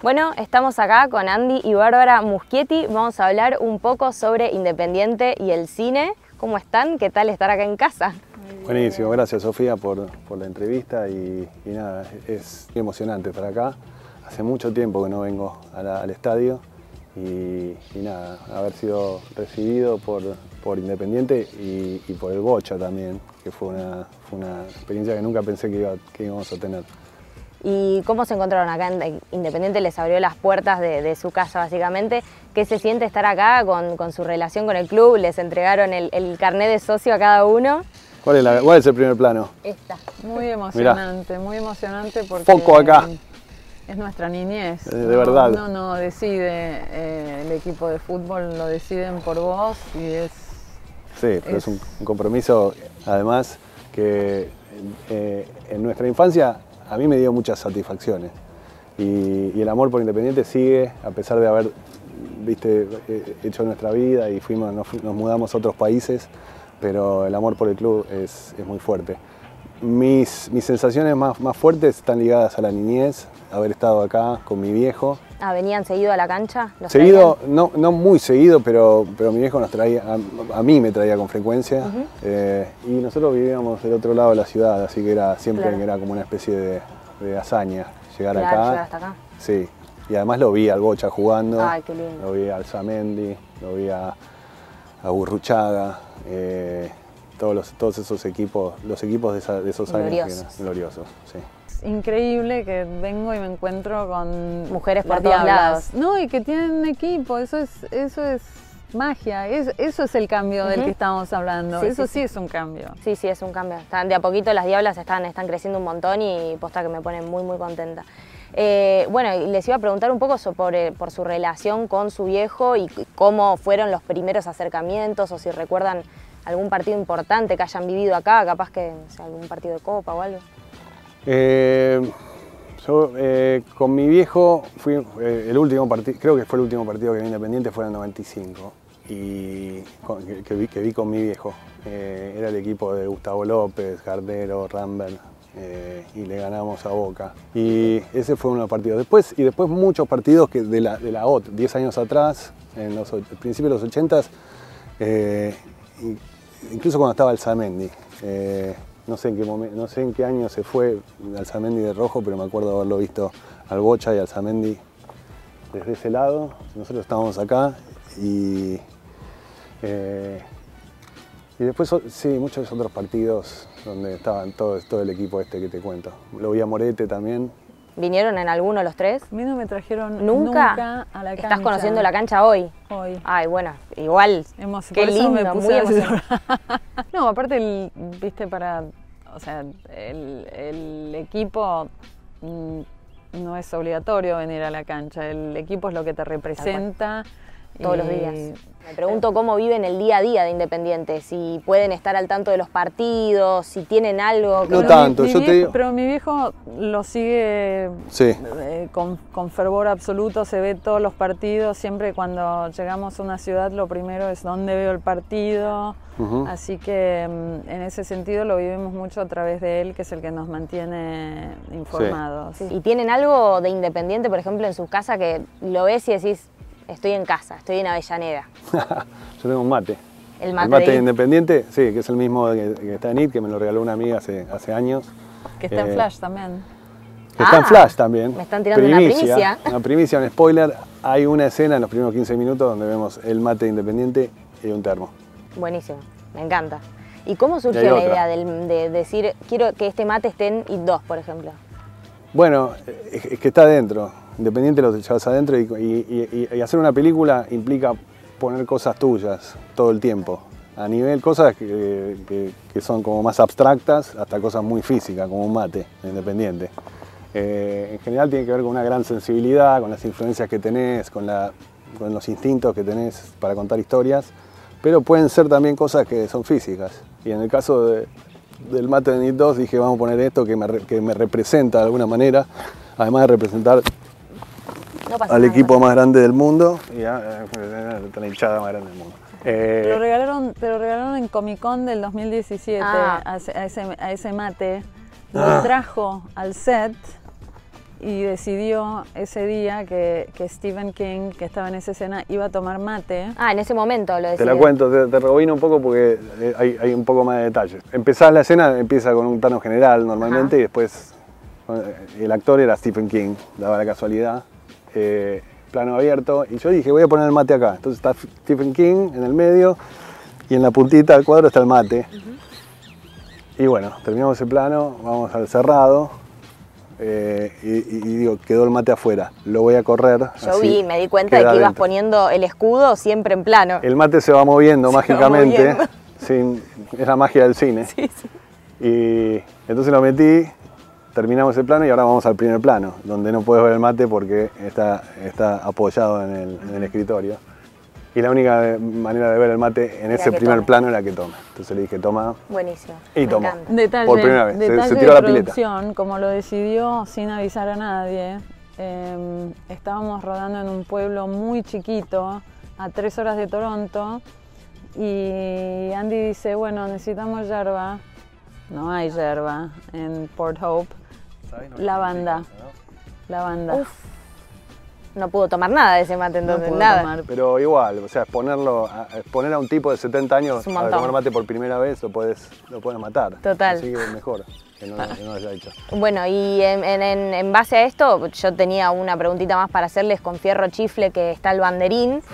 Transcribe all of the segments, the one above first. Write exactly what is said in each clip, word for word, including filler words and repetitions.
Bueno, estamos acá con Andy y Bárbara Muschietti. Vamos a hablar un poco sobre Independiente y el cine. ¿Cómo están? ¿Qué tal estar acá en casa? Buenísimo, gracias Sofía por, por la entrevista y, y nada, es emocionante estar acá. Hace mucho tiempo que no vengo a la, al estadio y, y nada, haber sido recibido por, por Independiente y, y por el Bocha también, que fue una, fue una experiencia que nunca pensé que, iba, que íbamos a tener. ¿Y cómo se encontraron acá? Independiente les abrió las puertas de, de su casa básicamente. ¿Qué se siente estar acá con, con su relación con el club? ¿Les entregaron el, el carnet de socio a cada uno? ¿Cuál es, la, cuál es el primer plano? Esta. Muy emocionante, Mirá. muy emocionante porque Foco acá. Es nuestra niñez. De, de no, verdad. Uno no decide, eh, el equipo de fútbol lo deciden por vos y es... Sí, pero es, es un, un compromiso además que eh, en nuestra infancia a mí me dio muchas satisfacciones y, y el amor por Independiente sigue a pesar de haber viste, hecho nuestra vida y fuimos, nos, nos mudamos a otros países, pero el amor por el club es, es muy fuerte. Mis, mis sensaciones más, más fuertes están ligadas a la niñez, haber estado acá con mi viejo. Ah, ¿venían seguido a la cancha? ¿Los seguido, no, no muy seguido, pero, pero mi viejo nos traía, a, a mí me traía con frecuencia. Uh-huh. eh, y nosotros vivíamos del otro lado de la ciudad, así que era siempre claro. que era como una especie de, de hazaña llegar claro, acá. Llegar hasta acá. Sí, y además lo vi al Bocha jugando, Ay, qué lindo. Lo vi al Zamendi, lo vi a, a Burruchaga, eh, todos, los, todos esos equipos, los equipos de, esa, de esos gloriosos. años que eran gloriosos. Sí. Increíble que vengo y me encuentro con mujeres por todos lados. No, y que tienen equipo, eso es, eso es magia, es, eso es el cambio uh-huh. del que estamos hablando, sí, eso sí, sí, sí es un cambio. Sí, sí, es un cambio. Están, de a poquito las Diablas están, están creciendo un montón y posta que me pone muy, muy contenta. Eh, bueno, les iba a preguntar un poco sobre, por su relación con su viejo y cómo fueron los primeros acercamientos o si recuerdan algún partido importante que hayan vivido acá, capaz que o sea, algún partido de Copa o algo. Eh, yo eh, con mi viejo fui eh, el último partido, creo que fue el último partido que vi Independiente, fue en el noventa y cinco y con, que, que, vi, que vi con mi viejo. Eh, era el equipo de Gustavo López, Gardero, Rambert eh, y le ganamos a Boca. Y ese fue uno de los partidos. Después, y después muchos partidos que de la, de la O T, diez años atrás, en los principios de los ochentas, eh, incluso cuando estaba el Zamendi. Eh, No sé, en qué momento, no sé en qué año se fue al Zamendi de rojo, pero me acuerdo haberlo visto al Bocha y al Zamendi desde ese lado. Nosotros estábamos acá y, eh, y después sí, muchos otros partidos donde estaban todo, todo el equipo este que te cuento. Lo vi a Morete también. ¿Vinieron en alguno los tres? A mí no me trajeron ¿Nunca? nunca a la cancha. ¿Estás conociendo la cancha hoy? Hoy. Ay, bueno, igual, Hemos, qué lindo, me puse muy emocionante. No, aparte, el, viste, para, o sea, el, el equipo mmm, no es obligatorio venir a la cancha, el equipo es lo que te representa. Todos y... los días. Me pregunto cómo viven el día a día de Independiente, si pueden estar al tanto de los partidos, si tienen algo... No que... tanto, mi, mi yo viejo, te digo... Pero mi viejo lo sigue sí. eh, con, con fervor absoluto, se ve todos los partidos, siempre cuando llegamos a una ciudad lo primero es dónde veo el partido, uh-huh. así que en ese sentido lo vivimos mucho a través de él, que es el que nos mantiene informados. Sí. Sí. ¿Y tienen algo de Independiente, por ejemplo, en su casa que lo ves y decís, estoy en casa, estoy en Avellaneda? Yo tengo un mate. El mate, el mate de Independiente, sí, que es el mismo que, que está en I T, que me lo regaló una amiga hace, hace años. Que está eh, en Flash también. Que está ah, en Flash también. Me están tirando primicia, una primicia. Una primicia, un spoiler. Hay una escena en los primeros quince minutos donde vemos el mate Independiente y un termo. Buenísimo, me encanta. ¿Y cómo surgió y la otra. idea de, de decir, quiero que este mate esté en I T dos, por ejemplo? Bueno, es, es que está adentro. Independiente lo llevas adentro y, y, y, y hacer una película implica poner cosas tuyas todo el tiempo. A nivel cosas que, que, que son como más abstractas hasta cosas muy físicas, como un mate Independiente. Eh, en general tiene que ver con una gran sensibilidad, con las influencias que tenés, con, la, con los instintos que tenés para contar historias, pero pueden ser también cosas que son físicas. Y en el caso de, del mate de N I T dos dije, vamos a poner esto que me, que me representa de alguna manera, además de representar no al nada, equipo más grande del mundo y a, a la hinchada más grande del mundo. Eh, te, lo regalaron, te lo regalaron en Comic Con del dos mil diecisiete, ah. a, a, ese, a ese mate, lo ah. trajo al set y decidió ese día que, que Stephen King, que estaba en esa escena, iba a tomar mate. Ah, en ese momento lo Te decidió. la cuento, te, te rebobino un poco porque eh, hay, hay un poco más de detalles. Empezás la escena, empieza con un plano general normalmente. Ajá. Y después eh, el actor era Stephen King, daba la casualidad. Eh, plano abierto, y yo dije, voy a poner el mate acá. Entonces está Stephen King en el medio y en la puntita del cuadro está el mate. Uh-huh. Y bueno, terminamos ese plano, vamos al cerrado eh, y, y, y digo, quedó el mate afuera, lo voy a correr. Yo así, vi, me di cuenta de que adentro. Ibas poniendo el escudo siempre en plano. El mate se va moviendo se mágicamente, va moviendo. Sin, es la magia del cine. Sí, sí. Y entonces lo metí. Terminamos el plano y ahora vamos al primer plano, donde no puedes ver el mate porque está, está apoyado en el, en el escritorio. Y la única manera de ver el mate en era ese primer tome. plano era que toma. Entonces le dije, toma. Buenísimo. Y tomó. Detalle, por primera vez. Detalle se, se tiró de la pileta. Producción, como lo decidió sin avisar a nadie, eh, estábamos rodando en un pueblo muy chiquito, a tres horas de Toronto, y Andy dice, bueno, necesitamos yerba. No hay yerba en Port Hope. No, lavanda, ¿no? Lavanda. Uf. No pudo tomar nada de ese mate entonces, no nada. Tomar. Pero igual, o sea, exponerlo, a, exponer a un tipo de setenta años a tomar mate por primera vez lo puedes, lo puedes matar. Total. Así que mejor que no, que no lo haya hecho. Bueno, y en, en, en base a esto, yo tenía una preguntita más para hacerles con Fierro Chifle, que está el banderín.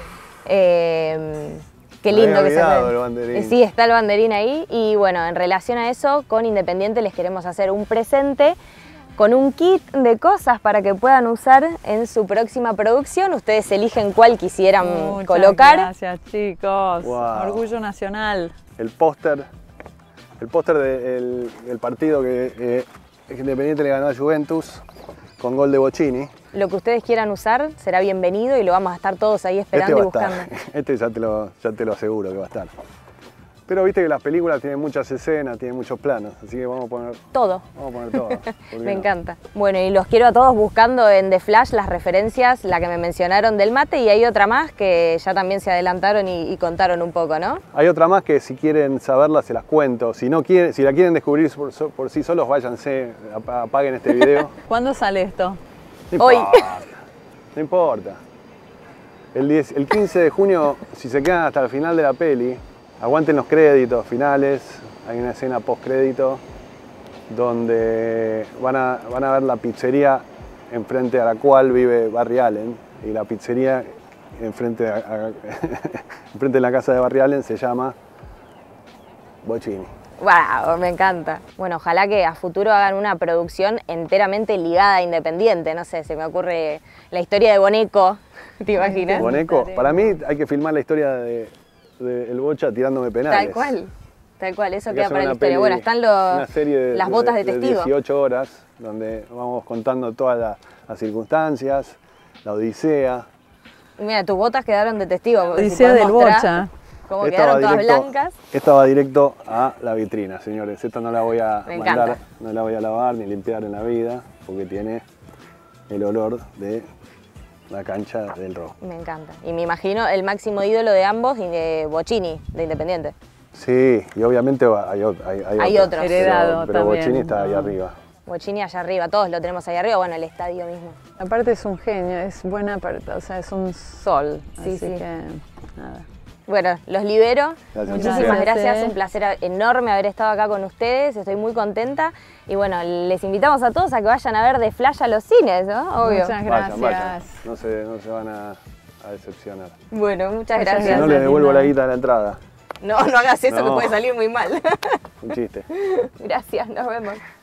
Eh, Qué lindo que se el banderín. Sí, está el banderín ahí. Y bueno, en relación a eso, con Independiente les queremos hacer un presente con un kit de cosas para que puedan usar en su próxima producción. Ustedes eligen cuál quisieran Muchas colocar. Gracias, chicos. Wow. Orgullo nacional. El póster, el póster del, del partido que eh, Independiente le ganó a Juventus con gol de Bocchini. Lo que ustedes quieran usar será bienvenido y lo vamos a estar todos ahí esperando este y buscando. Este ya te, lo, ya te lo aseguro que va a estar. Pero viste que las películas tienen muchas escenas, tienen muchos planos, así que vamos a poner todo. Vamos a poner todo. Me no? encanta. Bueno, y los quiero a todos buscando en The Flash las referencias, la que me mencionaron del mate, y hay otra más que ya también se adelantaron y, y contaron un poco, ¿no? Hay otra más que si quieren saberla se las cuento. Si no quieren, si la quieren descubrir por, por sí solos, váyanse, apaguen este video. ¿Cuándo sale esto? No Hoy. Importa, no importa. El, diez, el quince de junio, si se quedan hasta el final de la peli, aguanten los créditos finales. Hay una escena post crédito donde van a, van a ver la pizzería enfrente a la cual vive Barry Allen, y la pizzería enfrente, a, a, enfrente de la casa de Barry Allen se llama Bocchini. ¡Wow! Me encanta. Bueno, ojalá que a futuro hagan una producción enteramente ligada a Independiente. No sé, se me ocurre la historia de Boneco, ¿te imaginas? Boneco, para mí hay que filmar la historia de, de El Bocha tirándome penales. Tal cual, tal cual, eso Hay queda que para la una historia. peli, Bueno, están los, una serie de, las botas de, de, de testigo. de dieciocho horas, donde vamos contando todas la, las circunstancias, la odisea. Y mira, tus botas quedaron de testigo. Odisea Si del Bocha. Como Esta quedaron todas directo, blancas. Esta va directo a la vitrina, señores. Esta no la voy a Me mandar, encanta. no la voy a lavar ni limpiar en la vida, porque tiene el olor de la cancha del rojo. Me encanta. Y me imagino el máximo ídolo de ambos, y de Bocchini, de Independiente. Sí, y obviamente hay, hay, hay, Hay otros. otros. Heredado Pero, pero también, Bocchini está ahí ¿no? arriba. Bocchini allá arriba, todos lo tenemos ahí arriba, bueno, el estadio mismo. Aparte es un genio, es buena, o sea, es un sol. Sí, así sí. que, nada. Bueno, los libero. Gracias. Muchísimas Gracias. gracias, un placer enorme haber estado acá con ustedes, estoy muy contenta. Y bueno, les invitamos a todos a que vayan a ver The Flash a los cines, ¿no? Obvio. Muchas gracias. Vayan, vayan. No se, no se van a, a decepcionar. Bueno, muchas Muchas gracias. Si no, gracias, le devuelvo Linda. la guita de la entrada. No, no hagas eso, No. que puede salir muy mal. Un chiste. Gracias, nos vemos.